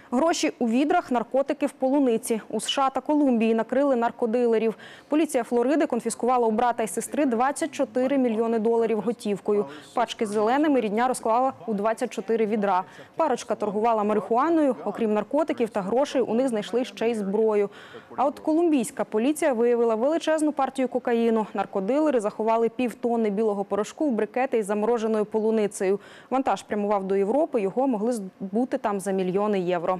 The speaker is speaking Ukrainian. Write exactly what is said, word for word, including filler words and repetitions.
Гроші у відрах, наркотики в полуниці. У США та Колумбії накрили наркодилерів. Поліція Флориди конфіскувала у брата і сестри двадцять чотири мільйони доларів готівкою. Пачки з зеленими рідня розклала у двадцять чотири відра. Парочка торгувала марихуаною. Окрім наркотиків та грошей, у них знайшли ще й зброю. А от колумбійська поліція виявила величезну партію кокаїну. Наркодилери заховали півтонни білого порошку в брикети із замороженою полуницею. Вантаж прямував до Європи, його могли збути там за мільйони євро.